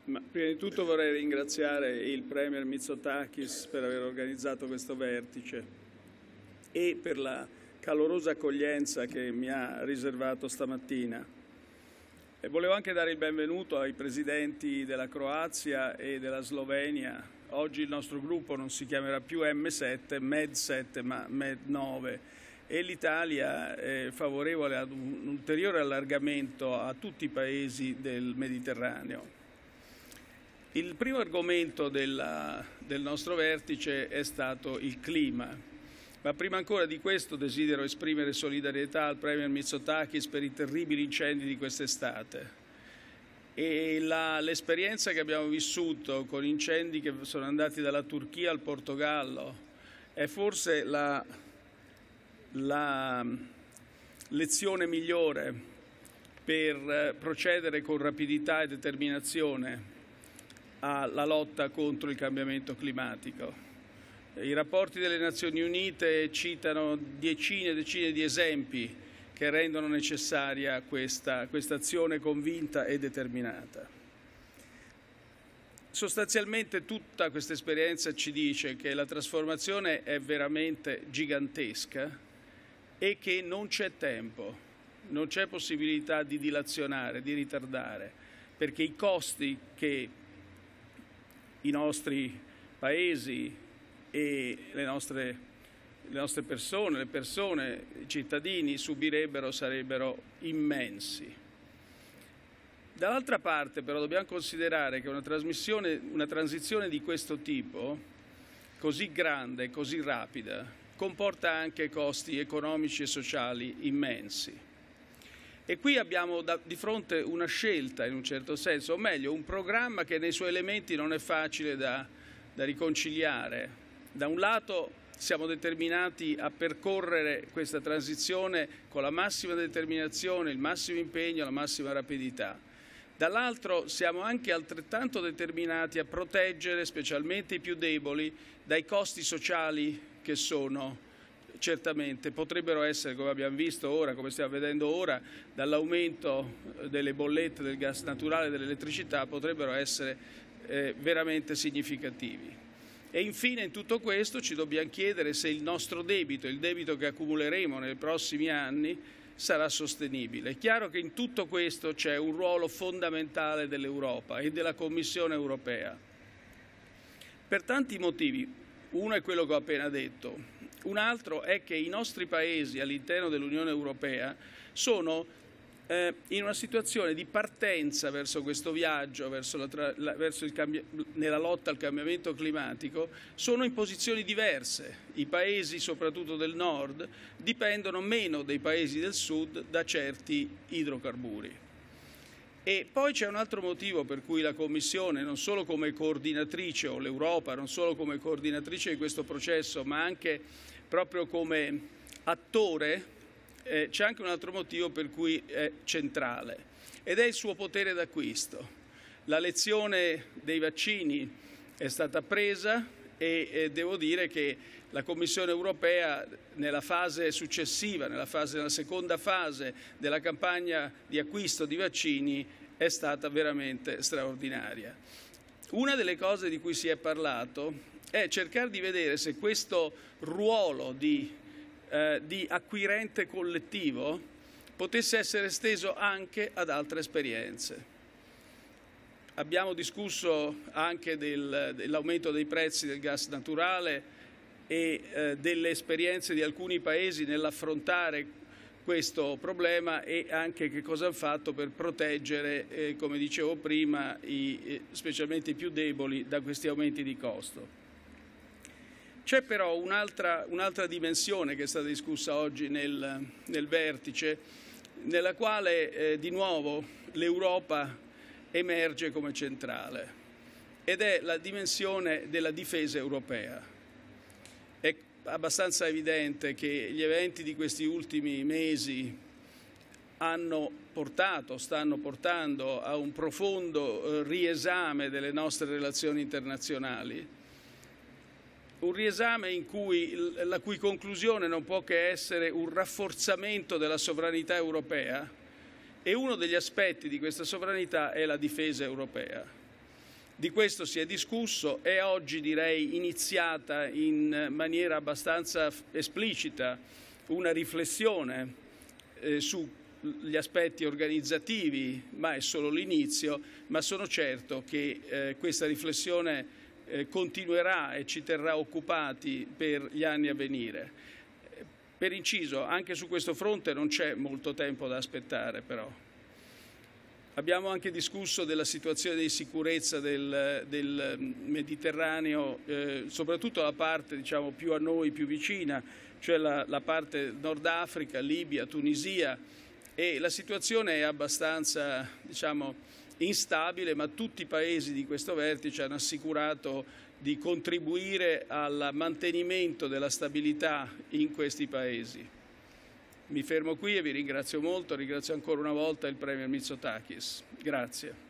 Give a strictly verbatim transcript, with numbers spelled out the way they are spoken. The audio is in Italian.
Ma prima di tutto vorrei ringraziare il Premier Mitsotakis per aver organizzato questo vertice e per la calorosa accoglienza che mi ha riservato stamattina. E volevo anche dare il benvenuto ai presidenti della Croazia e della Slovenia. Oggi il nostro gruppo non si chiamerà più M sette, Med sette, ma Med nove. E l'Italia è favorevole ad un ulteriore allargamento a tutti i paesi del Mediterraneo. Il primo argomento della, del nostro vertice è stato il clima, ma prima ancora di questo desidero esprimere solidarietà al Premier Mitsotakis per i terribili incendi di quest'estate. E l'esperienza che abbiamo vissuto con incendi che sono andati dalla Turchia al Portogallo è forse la, la lezione migliore per procedere con rapidità e determinazione alla lotta contro il cambiamento climatico. I rapporti delle Nazioni Unite citano decine e decine di esempi che rendono necessaria questa, questa azione convinta e determinata. Sostanzialmente tutta questa esperienza ci dice che la trasformazione è veramente gigantesca e che non c'è tempo, non c'è possibilità di dilazionare, di ritardare, perché i costi che i nostri paesi e le nostre, le nostre persone, le persone, i cittadini subirebbero sarebbero immensi. Dall'altra parte però dobbiamo considerare che una, trasmissione, una transizione di questo tipo, così grande, così rapida, comporta anche costi economici e sociali immensi. E qui abbiamo da, di fronte una scelta in un certo senso, o meglio un programma che nei suoi elementi non è facile da, da riconciliare. Da un lato siamo determinati a percorrere questa transizione con la massima determinazione, il massimo impegno, la massima rapidità. Dall'altro siamo anche altrettanto determinati a proteggere specialmente i più deboli dai costi sociali che sono certamente potrebbero essere, come abbiamo visto ora, come stiamo vedendo ora, dall'aumento delle bollette del gas naturale e dell'elettricità, potrebbero essere eh, veramente significativi. E infine in tutto questo ci dobbiamo chiedere se il nostro debito, il debito che accumuleremo nei prossimi anni, sarà sostenibile. È chiaro che in tutto questo c'è un ruolo fondamentale dell'Europa e della Commissione europea. Per tanti motivi, uno è quello che ho appena detto. Un altro è che i nostri paesi all'interno dell'Unione Europea sono eh, in una situazione di partenza verso questo viaggio, verso la, la, verso il cambi- nella lotta al cambiamento climatico, sono in posizioni diverse. I paesi, soprattutto del nord, dipendono meno dei paesi del sud da certi idrocarburi. E poi c'è un altro motivo per cui la Commissione, non solo come coordinatrice, o l'Europa, non solo come coordinatrice di questo processo, ma anche proprio come attore, eh, c'è anche un altro motivo per cui è centrale, ed è il suo potere d'acquisto. La lezione dei vaccini è stata presa e eh, devo dire che la Commissione europea nella fase successiva, nella, fase, nella seconda fase della campagna di acquisto di vaccini è stata veramente straordinaria. Una delle cose di cui si è parlato è cercare di vedere se questo ruolo di, eh, di acquirente collettivo potesse essere esteso anche ad altre esperienze. Abbiamo discusso anche del, dell'aumento dei prezzi del gas naturale e eh, delle esperienze di alcuni paesi nell'affrontare questo problema e anche che cosa hanno fatto per proteggere, eh, come dicevo prima, i, eh, specialmente i più deboli da questi aumenti di costo. C'è però un'altra, un'altra dimensione che è stata discussa oggi nel, nel vertice, nella quale eh, di nuovo l'Europa emerge come centrale, ed è la dimensione della difesa europea. È abbastanza evidente che gli eventi di questi ultimi mesi hanno portato, stanno portando a un profondo riesame delle nostre relazioni internazionali, un riesame in cui, la cui conclusione non può che essere un rafforzamento della sovranità europea, e uno degli aspetti di questa sovranità è la difesa europea. Di questo si è discusso e oggi direi iniziata in maniera abbastanza esplicita una riflessione eh, sugli aspetti organizzativi, ma è solo l'inizio, ma sono certo che eh, questa riflessione eh, continuerà e ci terrà occupati per gli anni a venire. Per inciso, anche su questo fronte non c'è molto tempo da aspettare però. Abbiamo anche discusso della situazione di sicurezza del, del Mediterraneo, eh, soprattutto la parte diciamo, più a noi, più vicina, cioè la, la parte Nord Africa, Libia, Tunisia, e la situazione è abbastanza diciamo, instabile, ma tutti i paesi di questo vertice hanno assicurato di contribuire al mantenimento della stabilità in questi paesi. Mi fermo qui e vi ringrazio molto, ringrazio ancora una volta il Premier Mitsotakis. Grazie.